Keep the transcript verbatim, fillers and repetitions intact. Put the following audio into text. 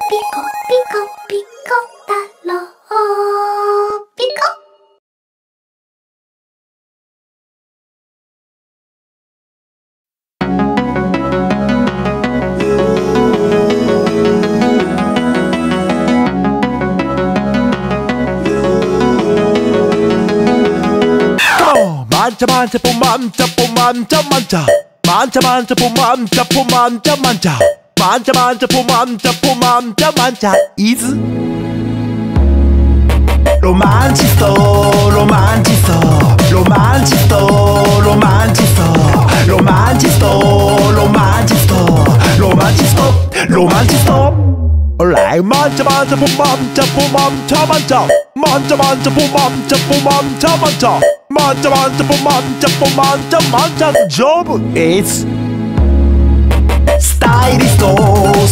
ピコピコピコ太郎ピコ。 Mancha mancha po mancha po mancha mancha. Mancha mancha po mancha po mancha mancha. Mancha mancha po mancha po mancha mancha is romancisto, romancisto, romancisto, romancisto, romancisto, romancisto, romancisto, romancisto. Alright, mancha mancha po mancha po mancha mancha. Mancha mancha po mancha po mancha mancha. Mancha mancha po mancha po mancha mancha. Job is stylisto,